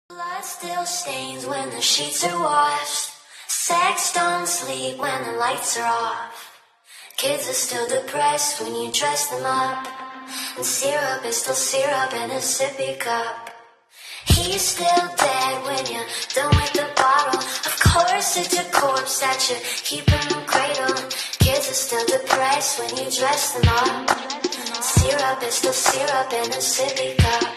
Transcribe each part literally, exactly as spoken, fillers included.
Blood still stains when the sheets are washed. Sex don't sleep when the lights are off. Kids are still depressed when you dress them up. And syrup is still syrup in a sippy cup. He's still dead when you're done with the bottle. Of course it's a corpse that you keep in the cradle. Kids are still depressed when you dress them up. Syrup is still syrup in a sippy cup.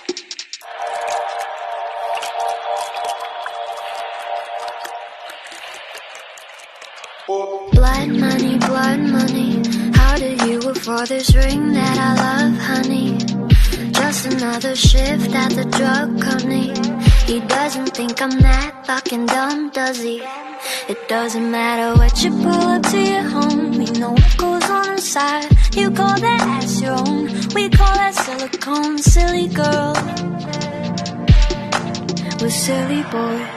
Blood money, blood money. How did you afford this ring that I love, honey? Just another shift at the drug company. He doesn't think I'm that fucking dumb, does he? It doesn't matter what you pull up to your home. We know what goes on inside. You call that ass your own. We call that silicone. Silly girl, we're silly boys.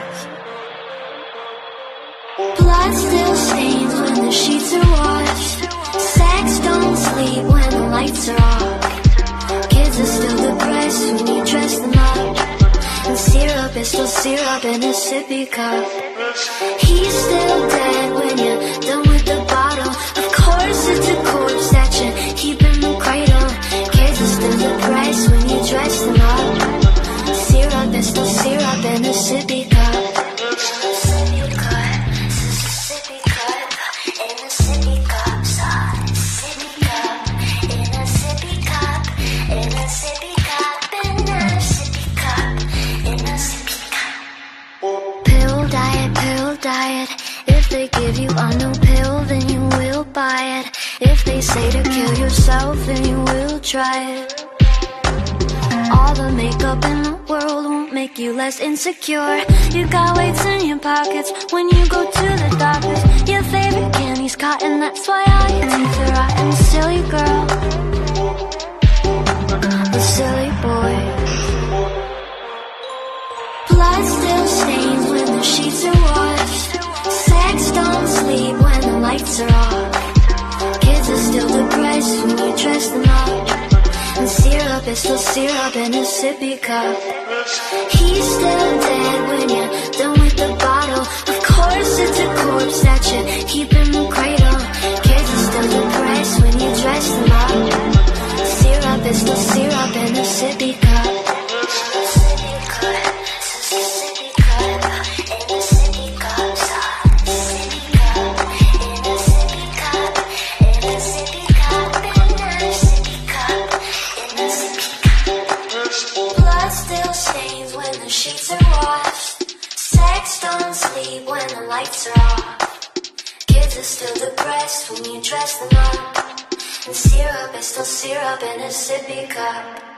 Blood still stains when the sheets are washed. Sex don't sleep when the lights are off. Kids are still depressed when you dress them up. And syrup is still syrup in a sippy cup. He's still dead when you're done with the bottle. Of course it's a corpse that you keep in the cradle. Kids are still depressed when you dress them up. Syrup is still syrup in a sippy cup. Diet. If they give you a new pill, then you will buy it. If they say to kill yourself, then you will try it. All the makeup in the world won't make you less insecure. You got weights in your pockets when you go to the doctors. Your favorite candy's cotton, that's why all your teeth are rotten. Silly girl, the silly boy. Blood still stains when the sheets are washed. Sex don't sleep when the lights are off. Kids are still depressed when you dress them up. And syrup is still syrup in a sippy cup. He's still dead when you're done with the bottle. Of course it's a corpse that you keep in the cradle. Kids are still depressed when you dress them up. Syrup is still syrup in a sippy cup. Sheets are washed. Sex don't sleep when the lights are off. Kids are still depressed when you dress them up. And syrup is still syrup in a sippy cup.